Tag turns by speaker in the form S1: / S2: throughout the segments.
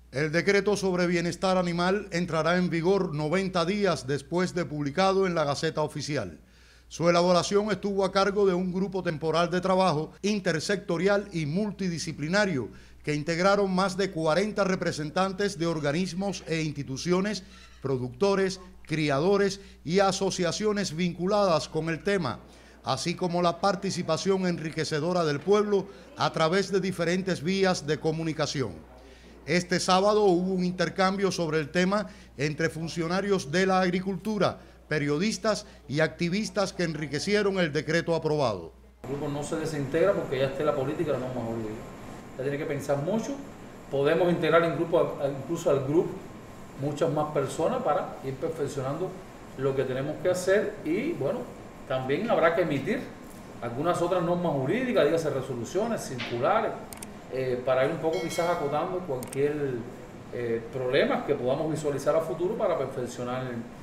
S1: El decreto sobre bienestar animal entrará en vigor 90 días después de publicado en la Gaceta Oficial. Su elaboración estuvo a cargo de un grupo temporal de trabajo intersectorial y multidisciplinario que integraron más de 40 representantes de organismos e instituciones, productores, criadores y asociaciones vinculadas con el tema, así como la participación enriquecedora del pueblo a través de diferentes vías de comunicación. Este sábado hubo un intercambio sobre el tema entre funcionarios de la agricultura, periodistas y activistas que enriquecieron el decreto aprobado.
S2: El grupo no se desintegra porque ya esté la política, no más olvidar. Ya tiene que pensar mucho. Podemos integrar incluso al grupo muchas más personas para ir perfeccionando lo que tenemos que hacer y bueno, también habrá que emitir algunas otras normas jurídicas, dígase resoluciones, circulares, para ir un poco quizás acotando cualquier problema que podamos visualizar a futuro para perfeccionar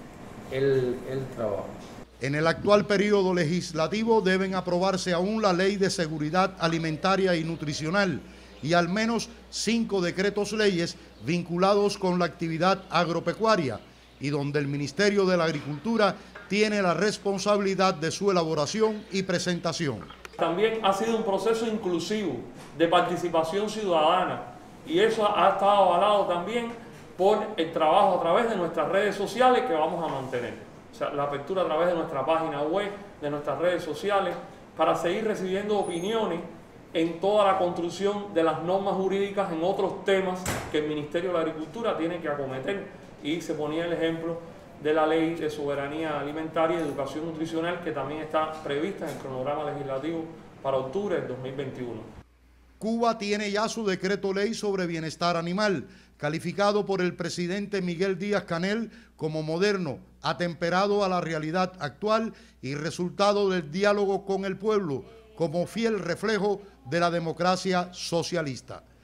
S2: el trabajo.
S1: En el actual periodo legislativo deben aprobarse aún la Ley de Seguridad Alimentaria y Nutricional y al menos 5 decretos leyes vinculados con la actividad agropecuaria y donde el Ministerio de la Agricultura tiene la responsabilidad de su elaboración y presentación.
S3: También ha sido un proceso inclusivo de participación ciudadana y eso ha estado avalado también por el trabajo a través de nuestras redes sociales que vamos a mantener. O sea, la apertura a través de nuestra página web, de nuestras redes sociales, para seguir recibiendo opiniones en toda la construcción de las normas jurídicas en otros temas que el Ministerio de la Agricultura tiene que acometer. Y se ponía el ejemplo de la Ley de Soberanía Alimentaria y Educación Nutricional que también está prevista en el cronograma legislativo para octubre del 2021.
S1: Cuba tiene ya su decreto ley sobre bienestar animal, calificado por el presidente Miguel Díaz-Canel como moderno, atemperado a la realidad actual y resultado del diálogo con el pueblo, como fiel reflejo de la democracia socialista.